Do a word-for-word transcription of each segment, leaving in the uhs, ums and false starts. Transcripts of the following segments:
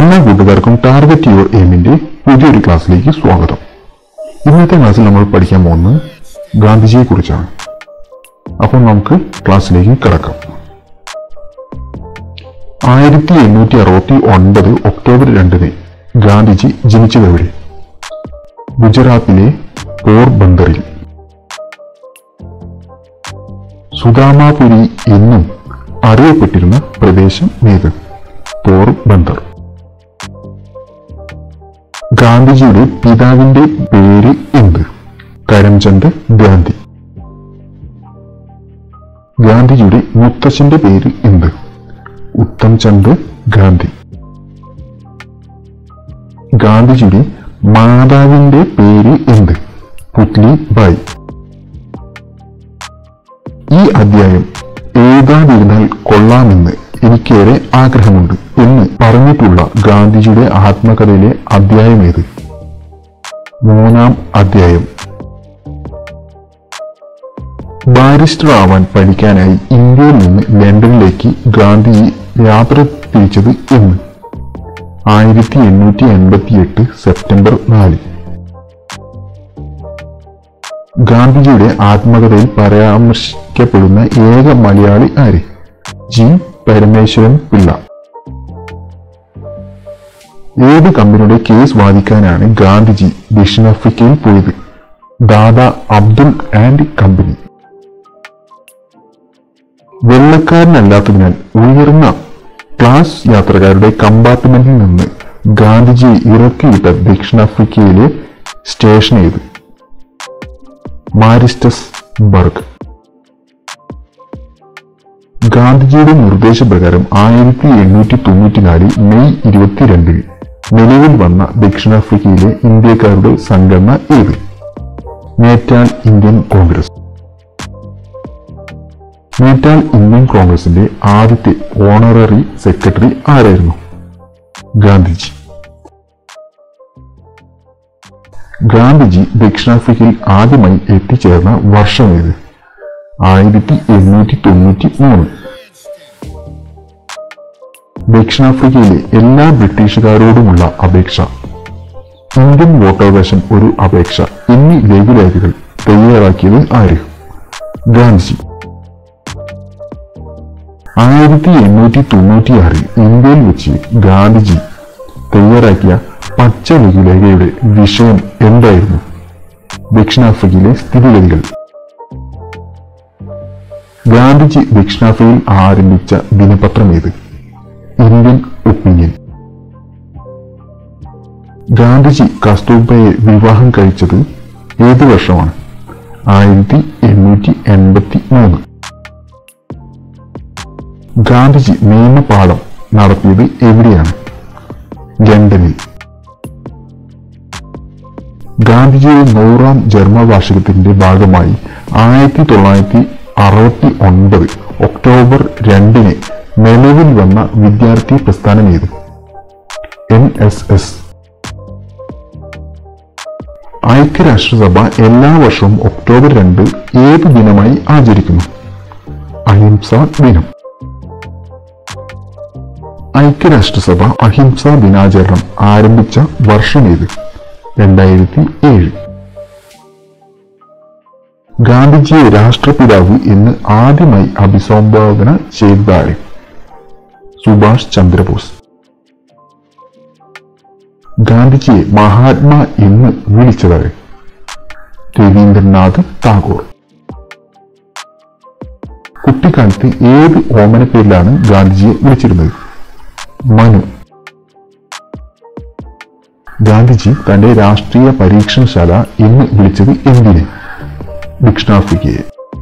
എല്ലാ കൂട്ടുകാർക്കും target your എയിമിന്റെ പുതിയൊരു ക്ലാസ്സിലേക്ക് സ്വാഗതം. ഇന്നത്തെ ക്ലാസ്സിൽ നമ്മൾ പഠിക്കാൻ പോകുന്നത് ഗാന്ധിജിയെ കുറിച്ചാണ്. അപ്പോൾ നമുക്ക് ക്ലാസ്സിലേക്ക് കടക്കാം. ആയിരത്തി എണ്ണൂറ്റി അറുപത്തി ഒൻപത് ഒക്ടോബർ രണ്ടിന് ഗാന്ധിജി ജനിച്ചതെവിടെ? ഗുജറാത്തിലെ പോർബന്ദറിൽ. സുദാമാപുരി എന്നും അറിയപ്പെട്ടിരുന്ന പ്രദേശം ഏത്? പോർബന്ദർ. ഗാന്ധിജിയുടെ പിതാവിന്റെ പേര് എന്ത്? കരംചന്ദ് ഗാന്ധി. ഗാന്ധിജിയുടെ മുത്തച്ഛന്റെ പേര് എന്ത്? ഉത്തംചന്ദ് ഗാന്ധി. ഗാന്ധിജിയുടെ മാതാവിന്റെ പേര് എന്ത്? പുത്ലി ബായി. ഈ അധ്യായം എഴുതാതിരുന്നാൽ കൊള്ളാമെന്ന് എനിക്കേറെ ആഗ്രഹമുണ്ട് എന്ന് പറഞ്ഞിട്ടുള്ള ഗാന്ധിജിയുടെ ആത്മകഥയിലെ അധ്യായം ഏത്? മൂന്നാം അധ്യായം. ബാരിസ്റ്റർ ആവാൻ പഠിക്കാനായി ഇന്ത്യയിൽ നിന്ന് ലണ്ടനിലേക്ക് ഗാന്ധിജി യാത്ര തിരിച്ചത് എന്ന്? ആയിരത്തി എണ്ണൂറ്റി എൺപത്തി എട്ട് സെപ്റ്റംബർ നാല്. ഗാന്ധിജിയുടെ ആത്മകഥയിൽ പരാമർശിക്കപ്പെടുന്ന ഏക മലയാളി ആര്? ജി പരമേശ്വരൻ പിള്ള. ഏത് കമ്പനിയുടെ കേസ് വാദിക്കാനാണ് ഗാന്ധിജി ദക്ഷിണാഫ്രിക്കയിൽ പോയത്? Dada Abdul and company. വെള്ളക്കാരനല്ലാത്തതിനാൽ ഉയർന്ന ക്ലാസ് യാത്രക്കാരുടെ കമ്പാർട്ട്മെന്റിൽ നിന്ന് ഗാന്ധിജിയെ ഇറക്കിവിട്ട ദക്ഷിണാഫ്രിക്കയിലെ സ്റ്റേഷൻ ഏത്? മാരിസ്റ്റസ് ബർഗ്. ഗാന്ധിജിയുടെ നിർദ്ദേശപ്രകാരം ആയിരത്തി എണ്ണൂറ്റി തൊണ്ണൂറ്റിനാല് മെയ് ഇരുപത്തിരണ്ടിന് നിലവിൽ വന്ന ദക്ഷിണാഫ്രിക്കയിലെ ഇന്ത്യക്കാരുടെ സംഘടന ഏത്? Natal Indian Congress. Natal Indian കോൺഗ്രസിന്റെ ആദ്യത്തെ ഓണററി സെക്രട്ടറി ആരായിരുന്നു? ഗാന്ധിജി. ഗാന്ധിജി ദക്ഷിണാഫ്രിക്കയിൽ ആദ്യമായി എത്തിച്ചേർന്ന വർഷം ഏത്? ആയിരത്തി എണ്ണൂറ്റി തൊണ്ണൂറ്റി മൂന്ന്. ദക്ഷിണാഫ്രിക്കയിലെ എല്ലാ ബ്രിട്ടീഷുകാരോടുമുള്ള അപേക്ഷ, ഇന്ത്യൻ വോട്ടവകാശം ഒരു അപേക്ഷ എന്നീ ലഘുലേഖകൾ തയ്യാറാക്കിയത് ആര്? ഗാന്ധിജി. ആയിരത്തി എണ്ണൂറ്റി തൊണ്ണൂറ്റിയാറിൽ ഇന്ത്യയിൽ വെച്ച് ഗാന്ധിജി തയ്യാറാക്കിയ പച്ച ലഘുലേഖയുടെ വിഷയം എന്തായിരുന്നു? ദക്ഷിണാഫ്രിക്കയിലെ സ്ഥിതിഗതികൾ. ഗാന്ധിജി ദക്ഷിണാഫ്രിക്കയിൽ ആരംഭിച്ച ദിനപത്രം ഏത്? Indian opinion. ഗാന്ധിജി കസ്തൂർബയെ വിവാഹം കഴിച്ചത് ഏത് വർഷമാണ്? ആയിരത്തി എണ്ണൂറ്റി എൺപത്തി മൂന്ന്. ഗാന്ധിജി നിയമപാഠം നടത്തിയത് എവിടെയാണ്? ലണ്ടനിൽ. ഗാന്ധിജിയുടെ നൂറാം ജന്മവാർഷികത്തിന്റെ ഭാഗമായി ആയിരത്തി തൊള്ളായിരത്തി അറുപത്തി ഒൻപത് ഒക്ടോബർ രണ്ടിന് നിലവിൽ വന്ന വിദ്യാർത്ഥി പ്രസ്ഥാനം ഏത്? N S S. ഐക്യരാഷ്ട്രസഭ എല്ലാ വർഷവും ഒക്ടോബർ രണ്ട് ഏത് ദിനമായി ആചരിക്കുന്നു? അഹിംസാ ദിനം. ഐക്യരാഷ്ട്രസഭ അഹിംസാ ദിനാചരണം ആരംഭിച്ച വർഷം ഏത്? രണ്ടായിരത്തി ഏഴ്. ഗാന്ധിജിയെ രാഷ്ട്രപിതാവ് എന്ന് ആദ്യമായി അഭിസംബോധന ചെയ്തതാര്? സുഭാഷ് ചന്ദ്രബോസ്. ഗാന്ധിജിയെ മഹാത്മാ എന്ന് വിളിച്ചതാര്? രവീന്ദ്രനാഥ് ടാഗോർ. കുട്ടിക്കാലത്ത് ഏത് ഓമനപ്പേരിലാണ് ഗാന്ധിജിയെ വിളിച്ചിരുന്നത്? മനു. ഗാന്ധിജി തന്റെ രാഷ്ട്രീയ പരീക്ഷണശാല എന്ന് വിളിച്ചത് എന്തിനെ? ദക്ഷിണാഫ്രിക്കയെ.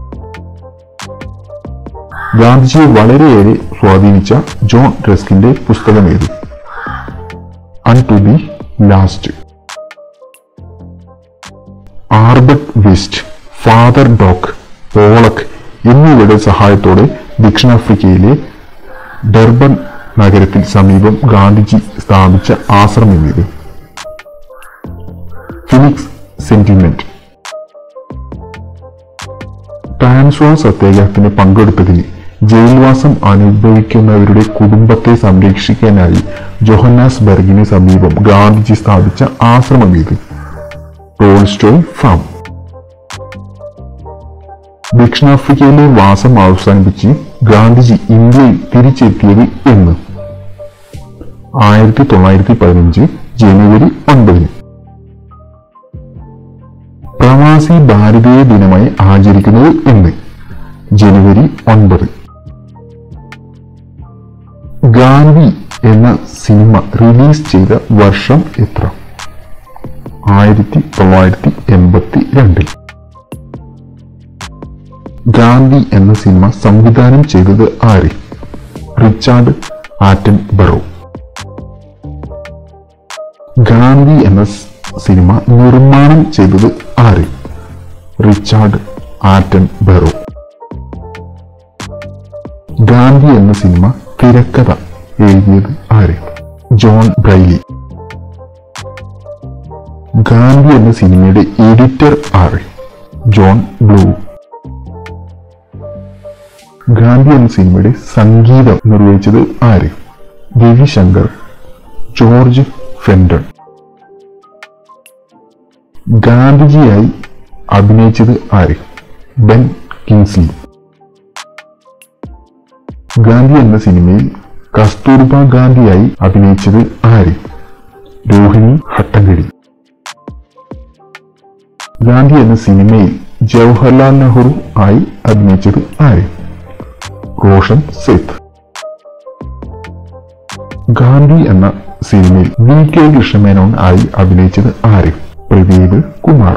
ഗാന്ധിജിയെ വളരെയേറെ സ്വാധീനിച്ച ജോൺ റസ്കിന്റെ പുസ്തകം ഏത്? Unto the last. Albert West, Father Doke, Polak എന്നിവരുടെ സഹായത്തോടെ ദക്ഷിണാഫ്രിക്കയിലെ ഡർബൻ നഗരത്തിൽ സമീപം ഗാന്ധിജി സ്ഥാപിച്ച ആശ്രമം ഏത്? Phoenix settlement. ട്രാൻസ്വാൾ സത്യാഗ്രഹത്തിന് പങ്കെടുത്തതിന് ജയിൽവാസം അനുഭവിക്കുന്നവരുടെ കുടുംബത്തെ സംരക്ഷിക്കാനായി ജോഹന്നാസ്ബർഗിന് സമീപം ഗാന്ധിജി സ്ഥാപിച്ച ആശ്രമം ഇത് ടോൾസ്റ്റോയ് ഫാം. ദക്ഷിണാഫ്രിക്കയിലെ വാസം അവസാനിപ്പിച്ച് ഗാന്ധിജി ഇന്ത്യയിൽ തിരിച്ചെത്തിയത് എന്ന് ആയിരത്തി തൊള്ളായിരത്തി പതിനഞ്ച് ജനുവരി ഒൻപതിന്. പ്രവാസി ഭാരതീയ ദിനമായി ആചരിക്കുന്നത് എന്ന് ജനുവരി ഒൻപത്. ഗാന്ധി എന്ന സിനിമ റിലീസ് ചെയ്ത വർഷം എത്ര? ആയിരത്തി തൊള്ളായിരത്തി എൺപത്തി രണ്ടിൽ. ഗാന്ധി എന്ന സിനിമ സംവിധാനം ചെയ്തത് ആര്? Richard ആറ്റൻ Burrow. ഗാന്ധി എന്ന സിനിമ നിർമ്മാണം ചെയ്തത് ആര്? Richard ആറ്റൻ Burrow. ഗാന്ധി എന്ന സിനിമ തിരക്കഥ എഴുതിയത് ആര്? John Braille. ഗാന്ധി എന്ന സിനിമയുടെ എഡിറ്റർ ആര്? John blue. ഗാന്ധി എന്ന സിനിമയുടെ സംഗീതം നിർവഹിച്ചത് ആര്? രവിശങ്കർ, ജോർജ് ഫെൻഡൺ. ഗാന്ധിജിയായി അഭിനയിച്ചത് ആര്? Ben Kingsley. ഗാന്ധി എന്ന സിനിമയിൽ കസ്തൂർബ ഗാന്ധിയായി അഭിനയിച്ചത് ആര്? രോഹിണി ഹട്ടങ്കടി. ഗാന്ധി എന്ന സിനിമയിൽ ജവഹർലാൽ നെഹ്റു ആയി അഭിനയിച്ചത് ആര്? റോഷൻ സെയ്ത്ത്. ഗാന്ധി എന്ന സിനിമയിൽ വി കെ കൃഷ്ണമേനോൻ ആയി അഭിനയിച്ചത് ആര്? പ്രദീപ് കുമാർ.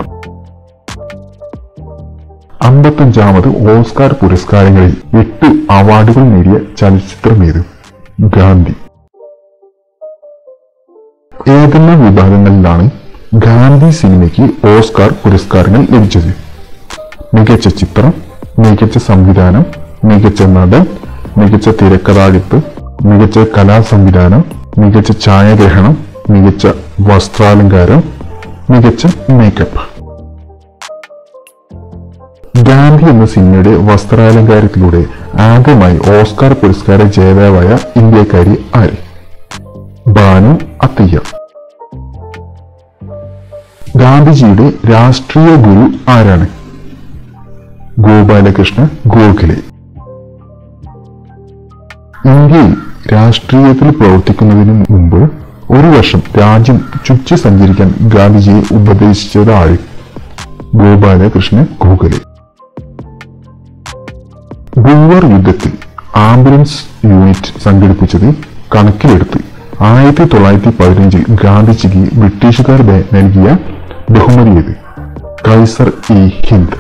അമ്പത്തഞ്ചാമത് ഓസ്കാർ പുരസ്കാരങ്ങളിൽ എട്ട് അവാർഡുകൾ നേടിയ ചലച്ചിത്രമേത്? ഗാന്ധി. ഏതെല്ലാം വിഭാഗങ്ങളിലാണ് ഗാന്ധി സിനിമയ്ക്ക് ഓസ്കാർ പുരസ്കാരങ്ങൾ ലഭിച്ചത്? മികച്ച ചിത്രം, മികച്ച സംവിധാനം, മികച്ച നടൻ, മികച്ച തിരക്കഥാകൃത്ത്, മികച്ച കലാസംവിധാനം, മികച്ച ഛായാഗ്രഹണം, മികച്ച വസ്ത്രാലങ്കാരം, മികച്ച മേക്കപ്പ്. ഗാന്ധി എന്ന സിനിമയുടെ വസ്ത്രാലങ്കാരത്തിലൂടെ ആദ്യമായി ഓസ്കാർ പുരസ്കാര ജേതാവായ ഇന്ത്യക്കാരി ആര്? ബാനു അത്തയ്യ. ഗാന്ധിജിയുടെ രാഷ്ട്രീയ ഗുരു ആരാണ്? ഗോപാലകൃഷ്ണ ഗോഖലെ. ഇന്ത്യയിൽ രാഷ്ട്രീയത്തിൽ പ്രവർത്തിക്കുന്നതിന് മുമ്പ് ഒരു വർഷം രാജ്യം ചുറ്റി സഞ്ചരിക്കാൻ ഗാന്ധിജിയെ ഉപദേശിച്ചത് ആര്? ഗോപാലകൃഷ്ണ ഗോഖലെ. ബുൾവർ യുദ്ധത്തിൽ ആംബുലൻസ് യൂണിറ്റ് സംഘടിപ്പിച്ചത് കണക്കിലെടുത്ത് ആയിരത്തി തൊള്ളായിരത്തി പതിനഞ്ചിൽ ഗാന്ധിജിക്ക് ബ്രിട്ടീഷുകാർ നൽകിയ ബഹുമതി ഏത്? കൈസർ ഇ ഹിന്ദ്.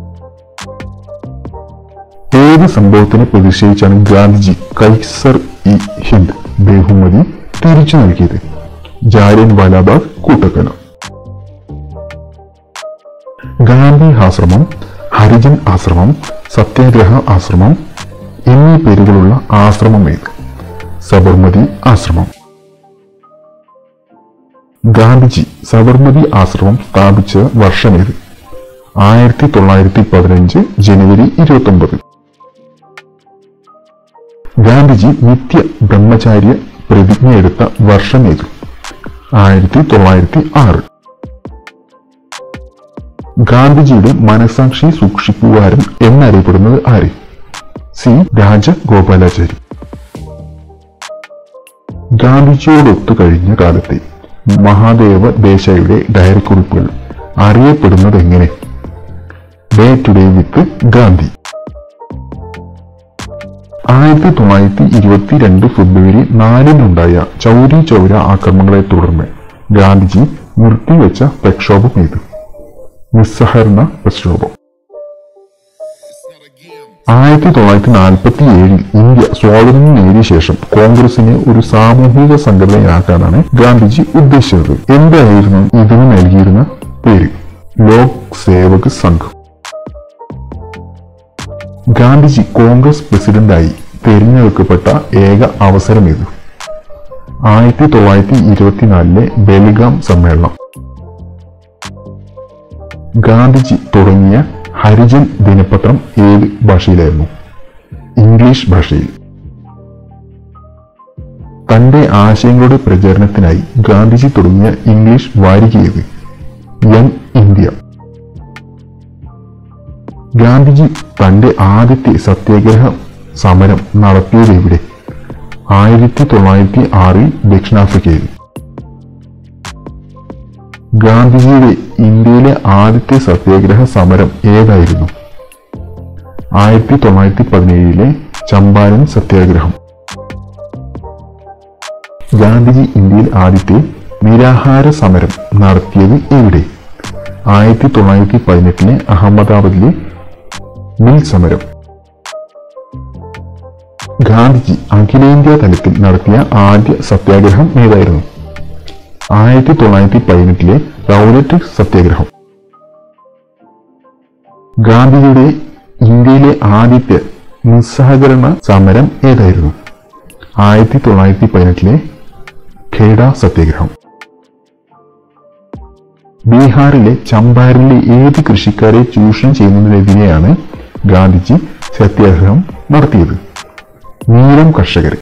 ഏത് സംഭവത്തിനെ പ്രതിഷേധിച്ചാണ് ഗാന്ധിജി കൈസർ ഇ ഹിന്ദ് ബഹുമതി തിരിച്ചു നൽകിയത്? ജാലിയൻ വാലാബാഗ് കൂട്ടക്കൊല. ഗാന്ധി ആശ്രമം, ഹരിജൻ ആശ്രമം, സത്യാഗ്രഹ ആശ്രമം എന്നീ പേരുകളുള്ള ആശ്രമം ഏത്? സബർമതി ആശ്രമം. ഗാന്ധിജി സബർമതി ആശ്രമം സ്ഥാപിച്ച വർഷമേത്? ആയിരത്തി തൊള്ളായിരത്തി പതിനഞ്ച് ജനുവരി ഇരുപത്തി ഒമ്പത്. ഗാന്ധിജി നിത്യ ബ്രഹ്മചാര്യ പ്രതിജ്ഞ എടുത്ത വർഷമേത്? ആയിരത്തി തൊള്ളായിരത്തി ആറ്. ഗാന്ധിജിയുടെ മനസാക്ഷി സൂക്ഷിപ്പുകാരൻ എന്നറിയപ്പെടുന്നത് ആര്? സി രാജഗോപാലാചാരി. ഗാന്ധിജിയോടൊത്തു കഴിഞ്ഞ കാലത്തെ മഹാദേവ ദേശായിയുടെ ഡയറി കുറിപ്പുകൾ അറിയപ്പെടുന്നത് എങ്ങനെ? Day to day with Gandhi. ആയിരത്തി തൊള്ളായിരത്തി ഇരുപത്തി രണ്ട് ഫെബ്രുവരി നാലിനുണ്ടായ ചൗരി ചൗര ആക്രമണങ്ങളെ തുടർന്ന് ഗാന്ധിജി നിർത്തിവെച്ച പ്രക്ഷോഭം ഏത്? നിസ്സഹകരണ പ്രക്ഷോഭം. ആയിരത്തി തൊള്ളായിരത്തി നാൽപ്പത്തി ഏഴിൽ ഇന്ത്യ സ്വാതന്ത്ര്യം നേടിയ ശേഷം കോൺഗ്രസിനെ ഒരു സാമൂഹിക സംഘടനയാക്കാനാണ് ഗാന്ധിജി ഉദ്ദേശിച്ചത്. എന്തായിരുന്നു ഇതിന് നൽകിയിരുന്ന പേര്? ലോക് സേവക് സംഘ്. ഗാന്ധിജി കോൺഗ്രസ് പ്രസിഡന്റായി തിരഞ്ഞെടുക്കപ്പെട്ട ഏക അവസരമേത്? ആയിരത്തി തൊള്ളായിരത്തി ഇരുപത്തിനാലിലെ ബെൽഗാം സമ്മേളനം. ഗാന്ധിജി തുടങ്ങിയ ഹരിജൻ ദിനപത്രം ഏത് ഭാഷയിലായിരുന്നു? ഇംഗ്ലീഷ് ഭാഷയിൽ. തന്റെ ആശയങ്ങളുടെ പ്രചരണത്തിനായി ഗാന്ധിജി തുടങ്ങിയ ഇംഗ്ലീഷ് വാരികയേത്? Young India. ഗാന്ധിജി തന്റെ ആദ്യത്തെ സത്യാഗ്രഹ സമരം നടത്തിയത് എവിടെ? ആയിരത്തി തൊള്ളായിരത്തി ആറിൽ ദക്ഷിണാഫ്രിക്കയിൽ. ഗാന്ധിജിയുടെ ഇന്ത്യയിലെ ആദ്യത്തെ സത്യാഗ്രഹ സമരം ഏതായിരുന്നു? ആയിരത്തി തൊള്ളായിരത്തി പതിനേഴിലെ ചമ്പാരൻ സത്യാഗ്രഹം. ഗാന്ധിജി ഇന്ത്യയിൽ ആദ്യത്തെ നിരാഹാര സമരം നടത്തിയത് എവിടെ? ആയിരത്തി തൊള്ളായിരത്തി പതിനെട്ടിലെ അഹമ്മദാബാദിലെ മിൽ സമരം. ഗാന്ധിജി അഖിലേന്ത്യാ തലത്തിൽ നടത്തിയ ആദ്യ സത്യാഗ്രഹം ഏതായിരുന്നു? ആയിരത്തി തൊള്ളായിരത്തി പതിനെട്ടിലെ റൗലറ്റ് സത്യാഗ്രഹം. ഗാന്ധിജിയുടെ ഇന്ത്യയിലെ ആദ്യത്തെ നിസ്സഹകരണ സമരം ഏതായിരുന്നു? ആയിരത്തി തൊള്ളായിരത്തി പതിനെട്ടിലെ ഖേഡ സത്യാഗ്രഹം. ബീഹാറിലെ ചമ്പാരനിലെ ഏത് കൃഷിക്കാരെ ചൂഷണം ചെയ്യുന്നതിനെതിരെയാണ് ഗാന്ധിജി സത്യാഗ്രഹം നടത്തിയത്? നീലം കർഷകരെ.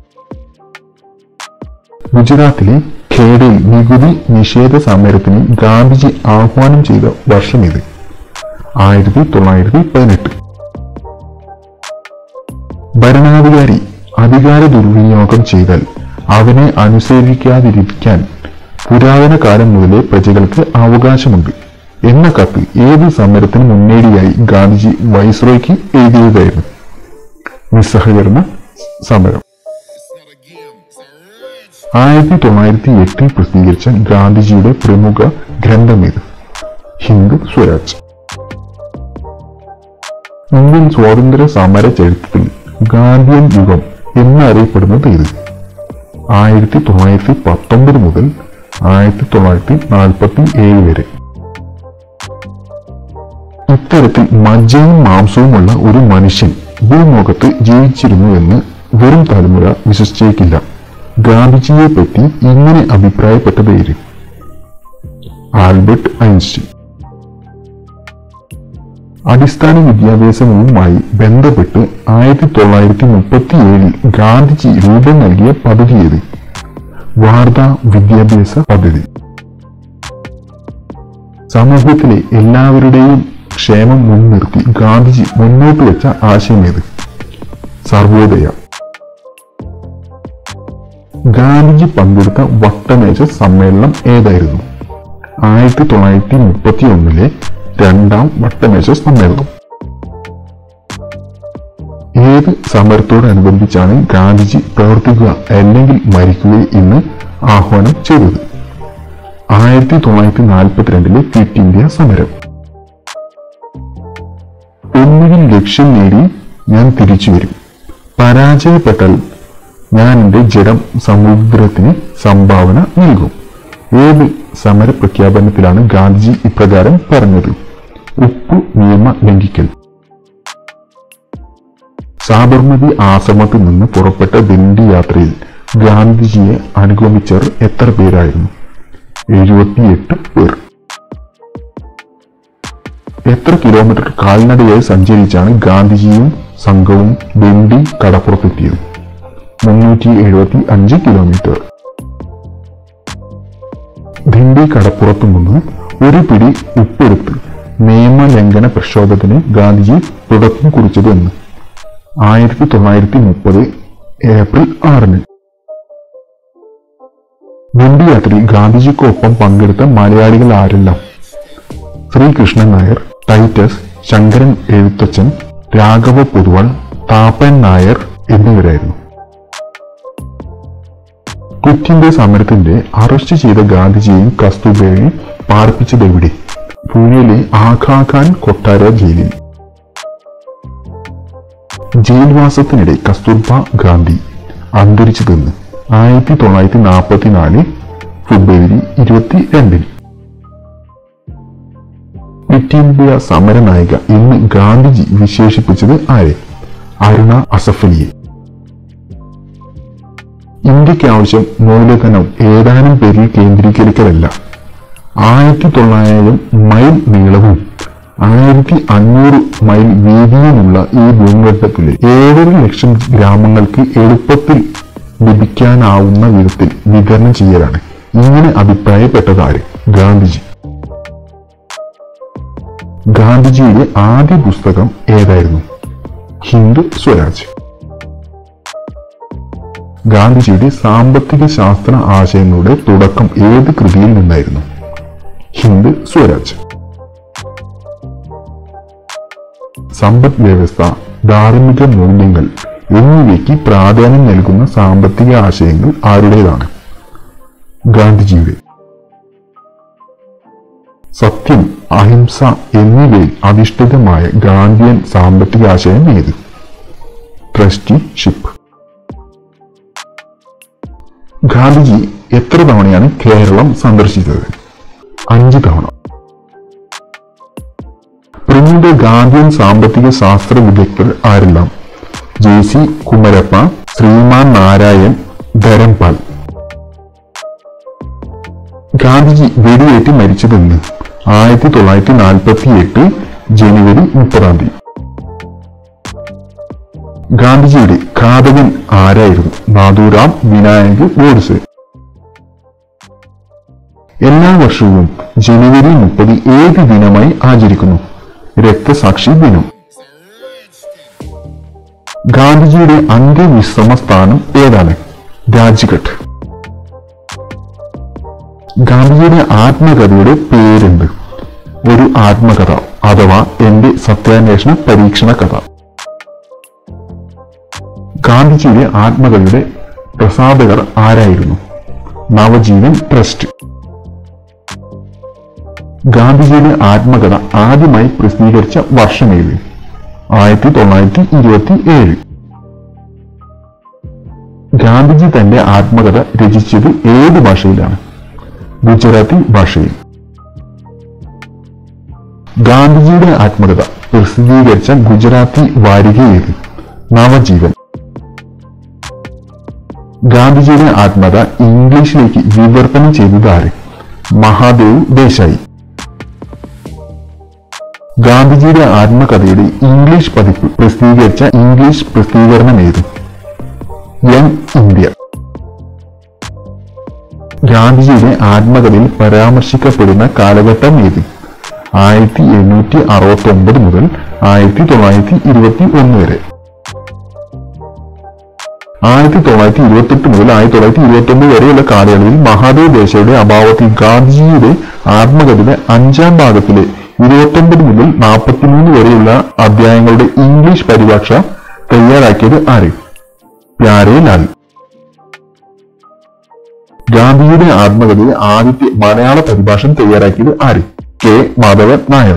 ഗുജറാത്തിലെ ഖേഡയിൽ നികുതി നിഷേധ സമരത്തിന് ഗാന്ധിജി ആഹ്വാനം ചെയ്ത വർഷമേത്? ആയിരത്തി തൊള്ളായിരത്തി പതിനെട്ട്. ഭരണാധികാരി അധികാര ദുർവിനിയോഗം ചെയ്താൽ അവനെ അനുസരിക്കാതിരിക്കാൻ പുരാതന കാലം മുതലേ പ്രജകൾക്ക് അവകാശമുണ്ട് എന്ന കത്ത് ഏത് സമരത്തിന് മുന്നോടിയായി ഗാന്ധിജി വൈസ്രോയ്ക്ക് എഴുതിയതായിരുന്നു? നിസ്സഹകരണ സമരം. ആയിരത്തി തൊള്ളായിരത്തി എട്ടിൽ പ്രസിദ്ധീകരിച്ച ഗാന്ധിജിയുടെ പ്രമുഖ ഗ്രന്ഥമേത്? ഹിന്ദ് സ്വരാജ്. ഇന്ത്യൻ സ്വാതന്ത്ര്യ സമര ചരിത്രത്തിൽ ഗാന്ധിയൻ യുഗം എന്നറിയപ്പെടുന്നത് ഏത്? ആയിരത്തി തൊള്ളായിരത്തി പത്തൊമ്പത് മുതൽ ആയിരത്തി തൊള്ളായിരത്തി നാൽപ്പത്തി ഏഴ് വരെ. ഇത്തരത്തിൽ മജ്ജയും മാംസവുമുള്ള ഒരു മനുഷ്യൻ ഭൂമുഖത്ത് ജീവിച്ചിരുന്നു എന്ന് വെറും തലമുറ വിശ്വസിച്ചേക്കില്ല. ഗാന്ധിജിയെ പറ്റി ഇങ്ങനെ അഭിപ്രായപ്പെട്ട പേര്? Albert Einstein. അടിസ്ഥാന വിദ്യാഭ്യാസവുമായി ബന്ധപ്പെട്ട് ആയിരത്തി തൊള്ളായിരത്തി മുപ്പത്തി ഏഴിൽ ഗാന്ധിജി രൂപം നൽകിയ പദ്ധതി ഏത്? വാർധാ വിദ്യാഭ്യാസ പദ്ധതി. സമൂഹത്തിലെ എല്ലാവരുടെയും ക്ഷേമം മുൻനിർത്തി ഗാന്ധിജി മുന്നോട്ട് വെച്ച ആശയമേത്? സർവോദയ. ഗാന്ധിജി പങ്കെടുത്ത വട്ടമേശ സമ്മേളനം ഏതായിരുന്നു? ആയിരത്തി തൊള്ളായിരത്തി മുപ്പത്തി ഒന്നിലെ രണ്ടാം വട്ടമേശ സമ്മേളനം. ഏത് സമരത്തോടനുബന്ധിച്ചാണ് ഗാന്ധിജി പ്രവർത്തിക്കുക അല്ലെങ്കിൽ മരിക്കുക എന്ന് ആഹ്വാനം ചെയ്തത്? ആയിരത്തി തൊള്ളായിരത്തി നാൽപ്പത്തിരണ്ടിലെ ക്വിറ്റ് ഇന്ത്യ സമരം. ഒന്നുകിൽ ലക്ഷ്യം നേടി ഞാൻ തിരിച്ചു വരും, പരാജയപ്പെട്ടാൽ ഞാൻ എന്റെ ജഡം സമുദ്രത്തിന് സംഭാവന നൽകും. ഏത് സമര പ്രഖ്യാപനത്തിലാണ് ഗാന്ധിജി ഇപ്രകാരം പറഞ്ഞത്? ഉപ്പു നിയമ ലംഘിക്കൽ. സാബർമതി ആശ്രമത്തിൽ നിന്ന് പുറപ്പെട്ട ദണ്ഡി യാത്രയിൽ ഗാന്ധിജിയെ അനുഗമിച്ചവർ എത്ര പേരായിരുന്നു? എഴുപത്തിയെട്ട് പേർ. എത്ര കിലോമീറ്റർ കാൽനടയായി സഞ്ചരിച്ചാണ് ഗാന്ധിജിയും സംഘവും ദണ്ഡി കടപ്പുറത്തെത്തിയത്? മുന്നൂറ്റി എഴുപത്തി അഞ്ച് കിലോമീറ്റർ. ദണ്ഡി കടപ്പുറത്തു നിന്ന് ഒരു പിടി ഉപ്പെടുത്ത് നിയമലംഘന പ്രക്ഷോഭത്തിന് ഗാന്ധിജി തുടക്കം കുറിച്ചത് എന്ന്? ആയിരത്തി തൊള്ളായിരത്തി മുപ്പത് ഏപ്രിൽ ആറിന്. ദണ്ഡി യാത്രയിൽ ഗാന്ധിജിക്കൊപ്പം പങ്കെടുത്ത മലയാളികൾ ആരെല്ലാം? ശ്രീകൃഷ്ണൻ നായർ, ടൈറ്റസ്, ശങ്കരൻ എഴുത്തച്ഛൻ, രാഘവ പൊതുവാൾ, താപ്പൻ നായർ എന്നിവരായിരുന്നു. ക്വിറ്റ് ഇന്ത്യ സമരത്തിന്റെ അറസ്റ്റ് ചെയ്ത ഗാന്ധിജിയെയും കസ്തൂർബയെയും പാർപ്പിച്ചത് എവിടെ? പൂനെയിലെ ആഘാ ഖാൻ കൊട്ടാര ജയിലിൽ. ജയിൽവാസത്തിനിടെ കസ്തൂർബ ഗാന്ധി അന്തരിച്ചതെന്ന്? ആയിരത്തി തൊള്ളായിരത്തി നാൽപ്പത്തി നാല് ഫെബ്രുവരി ഇരുപത്തി രണ്ടിന്. ക്വിറ്റ് ഇന്ത്യ സമര നായിക എന്ന് ഗാന്ധിജി വിശേഷിപ്പിച്ചത് ആരെ? അരുണ അസഫലിയെ. ഇന്ത്യക്ക് ആവശ്യം മൂലധനം ഏതാനും പേരിൽ കേന്ദ്രീകരിക്കലല്ല, ആയിരത്തി തൊള്ളായിരം മൈൽ നീളവും ആയിരത്തി അഞ്ഞൂറ് മൈൽ വീതിയിലുള്ള ഈ ഭൂമിവട്ടത്തിലെ ഏഴര ലക്ഷം ഗ്രാമങ്ങൾക്ക് എളുപ്പത്തിൽ ലഭിക്കാനാവുന്ന വിധത്തിൽ വിതരണം ചെയ്യലാണ്. ഇങ്ങനെ അഭിപ്രായപ്പെട്ടതാര്? ഗാന്ധിജി. ഗാന്ധിജിയുടെ ആദ്യ പുസ്തകം ഏതായിരുന്നു? ഹിന്ദ് സ്വരാജ്. ഗാന്ധിജിയുടെ സാമ്പത്തിക ശാസ്ത്ര ആശയങ്ങളുടെ തുടക്കം ഏത് കൃതിയിൽ നിന്നായിരുന്നു? ഹിന്ദ് സ്വരാജ്. സമ്പദ് വ്യവസ്ഥ, ധാർമ്മിക മൂല്യങ്ങൾ എന്നിവയ്ക്ക് പ്രാധാന്യം നൽകുന്ന സാമ്പത്തിക ആശയങ്ങൾ ആരുടേതാണ്? ഗാന്ധിജിയുടെ. സത്യം, അഹിംസ എന്നിവയിൽ അധിഷ്ഠിതമായ ഗാന്ധിയൻ സാമ്പത്തിക ആശയം ഏത്? ട്രസ്റ്റിഷിപ്പ്. ഗാന്ധിജി എത്ര തവണയാണ് കേരളം സന്ദർശിച്ചത്? അഞ്ച് തവണ. പ്രമുഖ ഗാന്ധിയൻ സാമ്പത്തിക ശാസ്ത്ര വിദഗ്ധർ ആരെല്ലാം? J C Kumarappa, Shriman Narayan, Dharampal. ഗാന്ധിജി വെടിയേറ്റ് മരിച്ചതെന്ന്? ആയിരത്തി തൊള്ളായിരത്തി നാൽപ്പത്തി എട്ട് ജനുവരി മുപ്പതാം തീയതി. ഗാന്ധിജിയുടെ ഘാതകൻ ആരായിരുന്നു? നാഥുറാം വിനായക് ഗോഡ്സെ. എല്ലാ വർഷവും ജനുവരി മുപ്പത് ഏത് ദിനമായി ആചരിക്കുന്നു? രക്തസാക്ഷി ദിനം. ഗാന്ധിജിയുടെ അന്ത്യവിശ്രമ സ്ഥാനം ഏതാണ്? രാജ്ഘട്ട്. ഗാന്ധിജിയുടെ ആത്മകഥയുടെ പേരെന്ത്? ഒരു ആത്മകഥ അഥവാ എന്റെ സത്യാന്വേഷണ പരീക്ഷണ കഥ. ഗാന്ധിജിയുടെ ആത്മകഥയുടെ പ്രസാധകർ ആരായിരുന്നു? നവജീവൻ ട്രസ്റ്റ്. ഗാന്ധിജിയുടെ ആത്മകഥ ആദ്യമായി പ്രസിദ്ധീകരിച്ച വർഷമേത്? ആയിരത്തി തൊള്ളായിരത്തി ഇരുപത്തി ഏഴ്. ഗാന്ധിജി തന്റെ ആത്മകഥ രചിച്ചത് ഏത് ഭാഷയിലാണ്? ഗുജറാത്തി ഭാഷയിൽ. ഗാന്ധിജിയുടെ ആത്മകഥ പ്രസിദ്ധീകരിച്ച ഗുജറാത്തി വാരിക ഏത്? നവജീവൻ. ഗാന്ധിജിയുടെ ആത്മകഥ ഇംഗ്ലീഷിലേക്ക് വിവർത്തനം ചെയ്തത് ആര്? മഹാദേവ് ദേശായി. ഗാന്ധിജിയുടെ ആത്മകഥയുടെ ഇംഗ്ലീഷ് പതിപ്പ് പ്രസിദ്ധീകരിച്ച ഇംഗ്ലീഷ് പ്രസിദ്ധീകരണം ഏത്? Young India. ഗാന്ധിജിയുടെ ആത്മകഥയിൽ പരാമർശിക്കപ്പെടുന്ന കാലഘട്ടം ഏത്? ആയിരത്തി എണ്ണൂറ്റി അറുപത്തി ഒമ്പത് മുതൽ ആയിരത്തി തൊള്ളായിരത്തി ഇരുപത്തി ഒന്ന് വരെ. ആയിരത്തി തൊള്ളായിരത്തി ഇരുപത്തി എട്ട് മുതൽ ആയിരത്തി തൊള്ളായിരത്തി ഇരുപത്തി ഒമ്പത് വരെയുള്ള കാലയളവിൽ മഹാദേവ് ദേശായിയുടെ അഭാവത്തിൽ ഗാന്ധിജിയുടെ ആത്മകഥയുടെ അഞ്ചാം ഭാഗത്തിലെ ഇരുപത്തി ഒമ്പത് മുതൽ നാൽപ്പത്തിമൂന്ന് വരെയുള്ള അധ്യായങ്ങളുടെ ഇംഗ്ലീഷ് പരിഭാഷ തയ്യാറാക്കിയത് ആര്? പ്യാരെ ലാൽ. ഗാന്ധിജിയുടെ ആത്മകഥയുടെ ആദ്യത്തെ മലയാള പരിഭാഷ തയ്യാറാക്കിയത് ആര്? കെ മാധവൻ നായർ.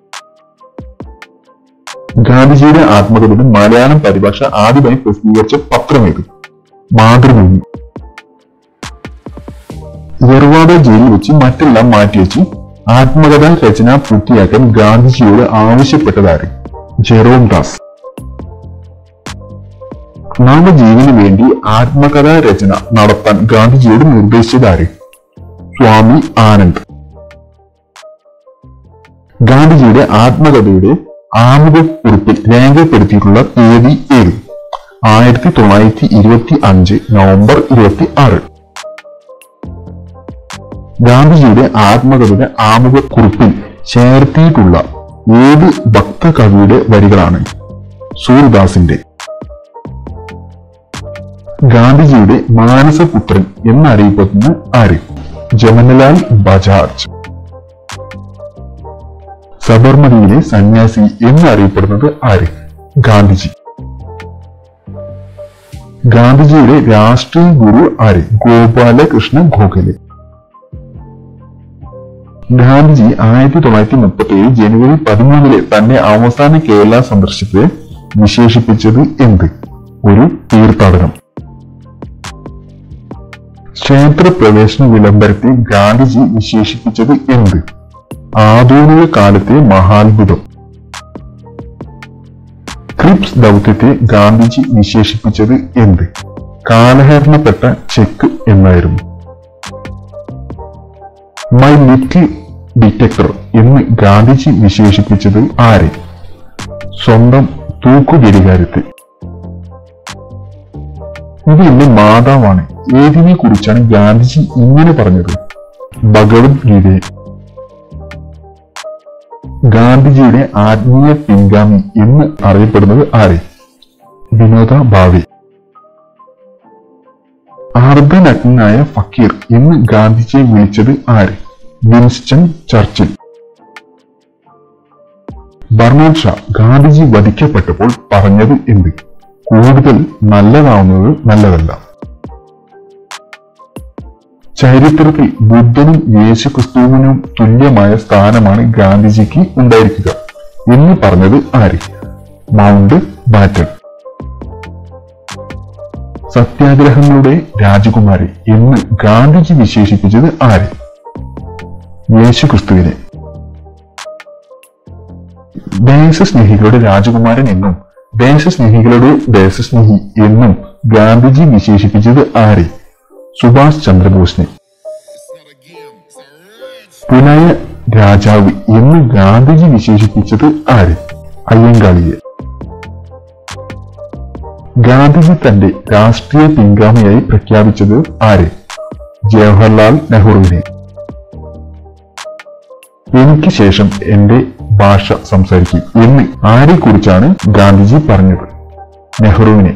ഗാന്ധിജിയുടെ ആത്മകഥയുടെ മലയാളം പരിഭാഷ ആദ്യമായി പ്രസിദ്ധീകരിച്ച പത്രമേത്? മാതൃഭൂമി. യർവാദ ജയിലിൽ വെച്ച് മറ്റെല്ലാം മാറ്റിവെച്ച് ആത്മകഥ രചന പൂർത്തിയാക്കാൻ ഗാന്ധിജിയോട് ആവശ്യപ്പെട്ടതാര്? ജെറോം ദാസ്. നവജീവന് വേണ്ടി ആത്മകഥാ രചന നടത്താൻ ഗാന്ധിജിയോട് നിർദ്ദേശിച്ചതാര്? സ്വാമി ആനന്ദ്. ഗാന്ധിജിയുടെ ആത്മകഥയുടെ ആമുഖക്കുറിപ്പിൽ രേഖപ്പെടുത്തിയിട്ടുള്ള തീയതി ഏത്? ആയിരത്തി തൊള്ളായിരത്തി ഇരുപത്തി അഞ്ച് നവംബർ ഇരുപത്തി ആറ്. ഗാന്ധിജിയുടെ ആത്മകഥയുടെ ആമുഖക്കുറിപ്പിൽ ചേർത്തിയിട്ടുള്ള ഏത് ഭക്തകവിയുടെ വരികളാണ്? സൂർദാസിന്റെ. ഗാന്ധിജിയുടെ മാനസപുത്രൻ എന്നറിയപ്പെടുന്ന ആര്? ജവഹർലാൽ ബജാജ്. സബർമതിയിലെ സന്യാസി എന്നറിയപ്പെടുന്നത് ആര്? ഗാന്ധിജി. ഗാന്ധിജിയുടെ രാഷ്ട്രീയ ഗുരു ആര്? ഗോപാലകൃഷ്ണ ഗോഖലെ. ഗാന്ധിജി ആയിരത്തി തൊള്ളായിരത്തി മുപ്പത്തി ഏഴ് ജനുവരി പതിമൂന്നിലെ തന്റെ അവസാന കേരള സന്ദർശനത്തെ വിശേഷിപ്പിച്ചത് എന്ത്? ഒരു തീർത്ഥാടനം. ക്ഷേത്ര പ്രവേശന വിളംബരത്തെ ഗാന്ധിജി വിശേഷിപ്പിച്ചത് എന്ത്? ആധുനിക കാലത്തെ മഹാത്ഭുതം. ക്രിപ്സ് ദൗത്യത്തെ ഗാന്ധിജി വിശേഷിപ്പിച്ചത് എന്ത്? കാലഹരണപ്പെട്ട ചെക്ക് എന്നായിരുന്നു. മൈ ലിറ്റിൽ ഡിറ്റക്ടർ എന്ന് ഗാന്ധിജി വിശേഷിപ്പിച്ചത് ആരെ? സ്വന്തം തൂക്കുഘടികാരത്തെ. ഇത് എന്റെ മാതാവാണ്. ഏതിനെ കുറിച്ചാണ് ഗാന്ധിജി ഇങ്ങനെ പറഞ്ഞത്? ഭഗവത്ഗീതയെ. ഗാന്ധിജിയുടെ ആത്മീയ പിൻഗാമി എന്ന് അറിയപ്പെടുന്നത് ആരെ? വിനോദ ഭാവെ. അർദ്ധനഗ്നായ ഫക്കീർ എന്ന് ഗാന്ധിജിയെ വിളിച്ചത് ആര്? Winston Churchill. Bernard Shaw Gandhiji വധിക്കപ്പെട്ടപ്പോൾ പറഞ്ഞത് എന്ത്? കൂടുതൽ നല്ലതാവുന്നത് നല്ലതല്ല. ചരിത്രത്തിൽ ബുദ്ധനും യേശുക്രിസ്തുവിനും തുല്യമായ സ്ഥാനമാണ് ഗാന്ധിജിക്ക് ഉണ്ടായിരിക്കുക എന്ന് പറഞ്ഞത് ആര്? Mount baton. സത്യാഗ്രഹങ്ങളുടെ രാജകുമാരി എന്ന് ഗാന്ധിജി വിശേഷിപ്പിച്ചത് ആര്? യേശുക്രിസ്തുവിനെ. ദേശസ്നേഹികളുടെ രാജകുമാരൻ എന്നും ദേശസ്നേഹികളുടെ ദേശസ്നേഹി എന്നും ഗാന്ധിജി വിശേഷിപ്പിച്ചത് ആര്? സുഭാഷ് ചന്ദ്രബോസിനെ. പുലയ രാജാവ് എന്ന് ഗാന്ധിജി വിശേഷിപ്പിച്ചത് ആര്? അയ്യങ്കാളിയെ. ഗാന്ധിജി തന്റെ രാഷ്ട്രീയ പിൻഗാമിയായി പ്രഖ്യാപിച്ചത് ആര്? ജവഹർലാൽ നെഹ്റുവിനെ. എനിക്ക് ശേഷം എന്റെ ഭാഷ സംസാരിക്കും എന്ന് ആരെ കുറിച്ചാണ് ഗാന്ധിജി പറഞ്ഞത്? നെഹ്റുവിനെ.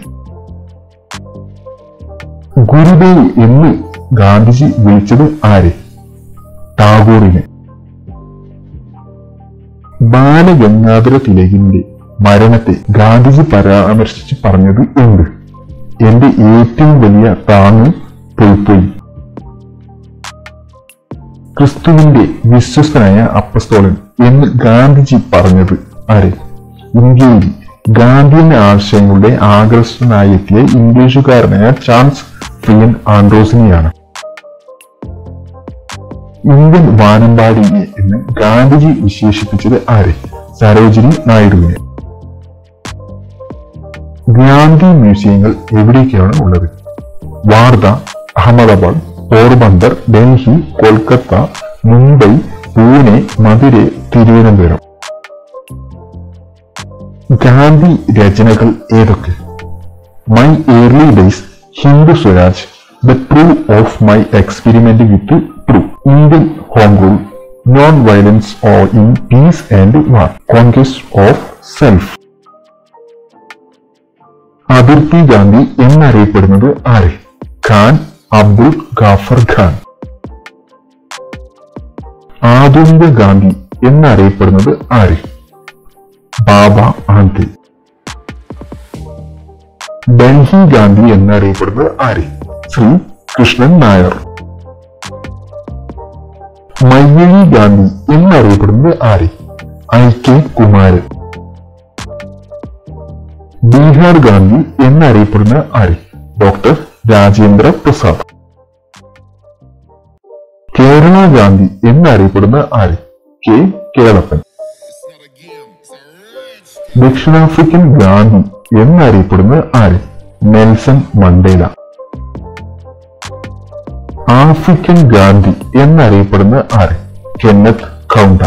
ഗുരുദേവ് എന്ന് ഗാന്ധിജി വിളിച്ചത് ആര്? ടാഗോറിനെ. ബാലഗംഗാധര തിലകിന്റെ മരണത്തെ ഗാന്ധിജി പരാമർശിച്ച് പറഞ്ഞത് എന്ത്? എന്റെ ഏറ്റവും വലിയ താങ്ങ് പൊയ്പോയി. ക്രിസ്തുവിന്റെ വിശ്വസ്തനായ അപ്പസ്തോലൻ എന്ന് ഗാന്ധിജി പറഞ്ഞത് ആര്? ഇന്ത്യയിൽ ഗാന്ധിയൻ ആശയങ്ങളുടെ ആകർഷകനായി എത്തിയ ഇംഗ്ലീഷുകാരനായ ചാൾസ് ഫ്രിയൻ ആൻഡ്രോസിനെയാണ്. ഇന്ത്യൻ വാനമ്പാടിയെ എന്ന് ഗാന്ധിജി വിശേഷിപ്പിച്ചത് ആര്? സരോജിനി നായിഡുവിനെ. ഗാന്ധി മ്യൂസിയങ്ങൾ എവിടേക്കാണ് ഉള്ളത്? വാർധ, അഹമ്മദാബാദ്, പോർബന്ദർ, ഡൽഹി, കൊൽക്കത്ത, മുംബൈ, പൂനെ, മധുര, തിരുവനന്തപുരം. ഗാന്ധി രചനകൾ ഏതൊക്കെ? My early days, Hindu Swaraj, the true of my experiment with true, Indian home rule, non violence or in peace and war, conquest of self. അതിർത്തി ഗാന്ധി എന്നറിയപ്പെടുന്നത് ആര്? ഖാൻ അബ്ദുൽ ഗാഫർ ഖാൻ. ആധുനിക ഗാന്ധി എന്നറിയപ്പെടുന്നത് ആര്? ബാബ ആന്തെ. ഡൽഹി ഗാന്ധി എന്നറിയപ്പെടുന്നത് ആര്? ശ്രീ കൃഷ്ണൻ നായർ. മയ്യഴി ഗാന്ധി എന്നറിയപ്പെടുന്നത് ആര്? I K Kumaran. ബീഹാർ ഗാന്ധി എന്നറിയപ്പെടുന്ന ആര്? ഡോക്ടർ രാജേന്ദ്ര പ്രസാദ്. കേരള ഗാന്ധി എന്നറിയപ്പെടുന്ന ആര്? കെ കേളപ്പൻ. ദക്ഷിണാഫ്രിക്കൻ ഗാന്ധി എന്നറിയപ്പെടുന്ന ആര്? Nelson Mandela. ആഫ്രിക്കൻ ഗാന്ധി എന്നറിയപ്പെടുന്ന ആര്? Kenneth Kaunda.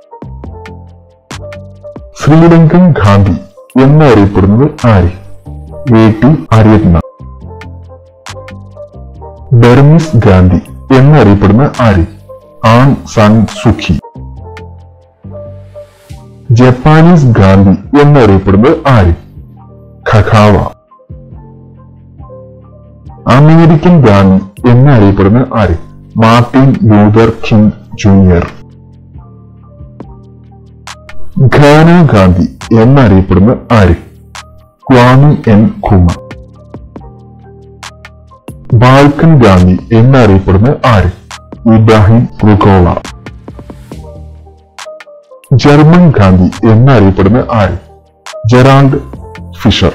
ശ്രീലങ്കൻ ഗാന്ധി എന്നറിയപ്പെടുന്നത് ആര്? A T Ariyaratne. Burmese Gandhi എന്നറിയപ്പെടുന്ന ആര്? Aung San Suu Kyi. Japanese Gandhi എന്നറിയപ്പെടുന്നത് ആര്? ഖഖാവ. അമേരിക്കൻ ഗാന്ധി എന്നറിയപ്പെടുന്ന ആര്? Martin Luther King junior. Ghana Gandhi എന്നറിയപ്പെടുന്ന ആര്? Kwame Nkrumah. Balkan Gandhi എന്നറിയപ്പെടുന്ന ആര്? ഇബ്രാഹിം റുഗോള. ജർമ്മൻ ഗാന്ധി എന്നറിയപ്പെടുന്ന ആര്? Gerald Fisher.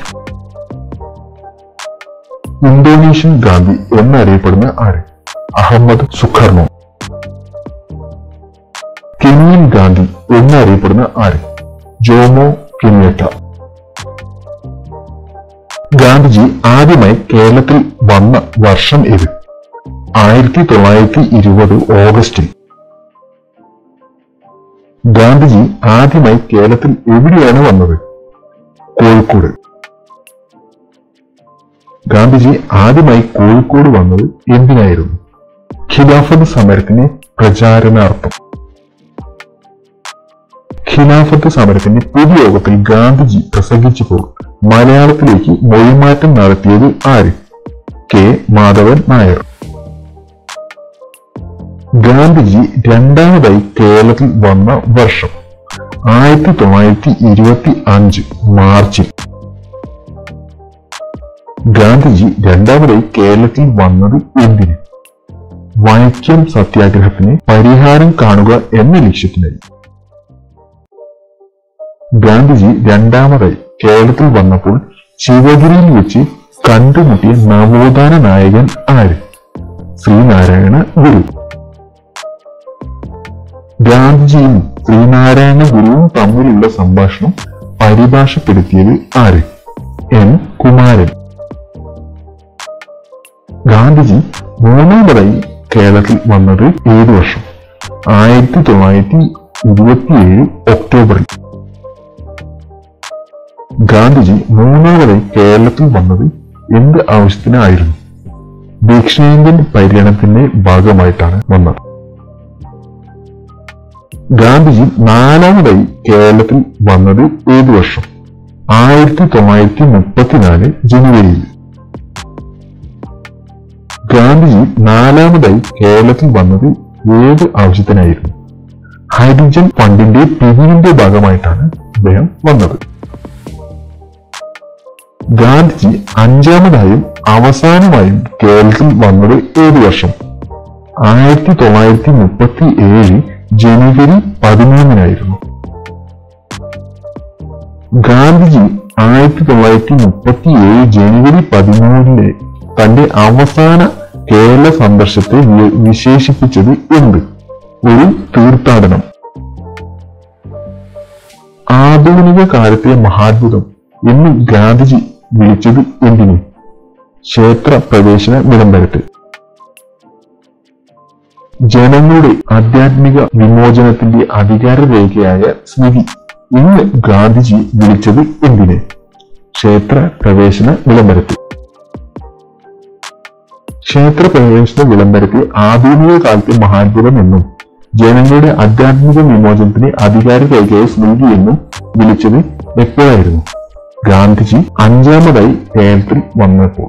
ഇന്തോനേഷ്യൻ ഗാന്ധി എന്നറിയപ്പെടുന്ന ആര്? അഹമ്മദ് സുഖർണോ. കെനിയൻ ഗാന്ധി എന്നറിയപ്പെടുന്ന ആര്? ജോമോ കെനിയട്ട. ഗാന്ധിജി ആദ്യമായി കേരളത്തിൽ വന്ന വർഷം ഏത്? ആയിരത്തി തൊള്ളായിരത്തി ഇരുപത് ഓഗസ്റ്റിൽ. ഗാന്ധിജി ആദ്യമായി കേരളത്തിൽ എവിടെയാണ് വന്നത്? കോഴിക്കോട്. ഗാന്ധിജി ആദ്യമായി കോഴിക്കോട് വന്നത് എന്തിനായിരുന്നു? ഖിലാഫത്ത് സമരത്തിന് പ്രചാരണാർത്ഥം. ഖിലാഫത്ത് സമരത്തിന്റെ പൊതുയോഗത്തിൽ ഗാന്ധിജി പ്രസംഗിച്ചപ്പോൾ മലയാളത്തിലേക്ക് മൊഴിമാറ്റം നടത്തിയത് ആര്? കെ മാധവൻ നായർ. ഗാന്ധിജി രണ്ടാമതായി കേരളത്തിൽ വന്ന വർഷം ആയിരത്തി തൊള്ളായിരത്തി ഇരുപത്തി അഞ്ച് മാർച്ചിൽ. ഗാന്ധിജി രണ്ടാമതായി കേരളത്തിൽ വന്നത് എന്തിന്? വൈക്കം സത്യാഗ്രഹത്തിന് പരിഹാരം കാണുക എന്ന ലക്ഷ്യത്തിനായി. ഗാന്ധിജി രണ്ടാമതായി കേരളത്തിൽ വന്നപ്പോൾ ശിവഗിരിയിൽ വെച്ച് കണ്ടുമുട്ടിയ നവോത്ഥാന നായകൻ ആര്? ശ്രീനാരായണ ഗുരു. ഗാന്ധിജിയും ശ്രീനാരായണ ഗുരുവും തമ്മിലുള്ള സംഭാഷണം പരിഭാഷപ്പെടുത്തിയത് ആര്? എൻ കുമാരൻ. ഗാന്ധിജി മൂന്നാമതായി കേരളത്തിൽ വന്നത് ഏതു വർഷം? ആയിരത്തി തൊള്ളായിരത്തി ഇരുപത്തിയേഴ് ഒക്ടോബറിൽ. ഗാന്ധിജി മൂന്നാമതായി കേരളത്തിൽ വന്നത് എന്ത് ആവശ്യത്തിനായിരുന്നു? ദക്ഷിണേന്ത്യൻ പര്യടനത്തിന്റെ ഭാഗമായിട്ടാണ് വന്നത്. ഗാന്ധിജി നാലാമതായി കേരളത്തിൽ വന്നത് ഏതു വർഷം? ആയിരത്തി തൊള്ളായിരത്തി മുപ്പത്തിനാല് ജനുവരിയിൽ. ഗാന്ധിജി നാലാമതായി കേരളത്തിൽ വന്നത് ഏത് ആവശ്യത്തിനായിരുന്നു? ഹരിജൻ ഫണ്ടിന്റെ പിരിവിന്റെ ഭാഗമായിട്ടാണ് അദ്ദേഹം വന്നത്. ഗാന്ധിജി അഞ്ചാമതായും അവസാനമായും കേരളത്തിൽ വന്നത് ഏതു വർഷം? ആയിരത്തി തൊള്ളായിരത്തി മുപ്പത്തി ഏഴ് ജനുവരി പതിമൂന്നിനായിരുന്നു. ഗാന്ധിജി ആയിരത്തി തൊള്ളായിരത്തി മുപ്പത്തി ഏഴ് ജനുവരി പതിമൂന്നിലെ തന്റെ അവസാന കേരള സന്ദർശനത്തെ വിശേഷിപ്പിച്ചത് എന്ത്? ഒരു തീർത്ഥാടനം. ആധുനിക കാലത്തെ മഹാത്ഭുതം എന്ന് ഗാന്ധിജി വിളിച്ചത് എന്തിന്? ക്ഷേത്ര പ്രവേശന വിളംബരത്തെ. ജനങ്ങളുടെ ആധ്യാത്മിക വിമോചനത്തിന്റെ അധികാര രേഖയായ സ്മൃതി ഇന്ന് ഗാന്ധിജി വിളിച്ചത് എന്തിന്? ക്ഷേത്ര പ്രവേശന വിളംബരത്തെ. ക്ഷേത്ര പ്രവേശന വിളംബരത്തെ ആധുനിക കാലത്തെ മഹാത്ഭുതം എന്നും ജനങ്ങളുടെ ആധ്യാത്മിക വിമോചനത്തിന് അധികാര രേഖയായ സ്മൃതി എന്നും വിളിച്ചത് എപ്പോഴായിരുന്നു? ഗാന്ധിജി അഞ്ചാമതായി കേരളത്തിൽ വന്നപ്പോൾ.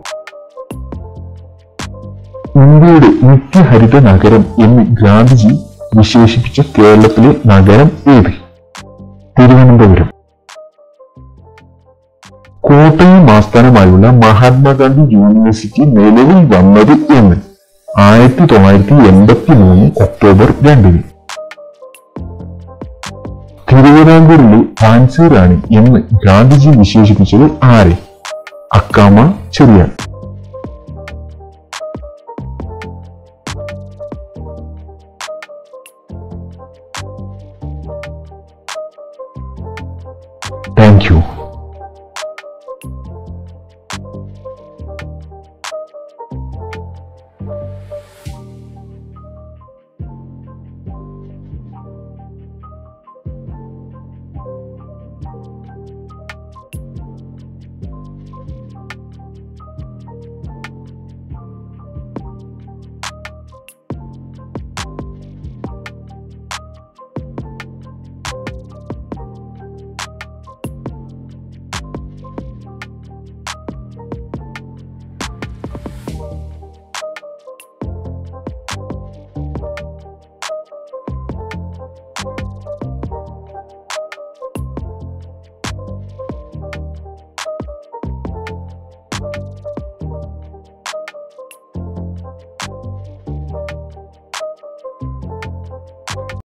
ഇന്ത്യയുടെ നിത്യഹരിത നഗരം എന്ന് ഗാന്ധിജി വിശേഷിപ്പിച്ച കേരളത്തിലെ നഗരം ഏത്? തിരുവനന്തപുരം. കോട്ടയം ആസ്ഥാനമായുള്ള മഹാത്മാഗാന്ധി യൂണിവേഴ്സിറ്റി നിലവിൽ വന്നത് എന്ന്? ആയിരത്തി തൊള്ളായിരത്തി എൺപത്തി മൂന്ന് ഒക്ടോബർ രണ്ടിന്. തിരുവിതാംകൂറിലെ ഫാൻസി റാണി എന്ന് ഗാന്ധിജി വിശേഷിപ്പിച്ചത് ആരെ? അക്കാമ ചെറിയാൻ. Thank you.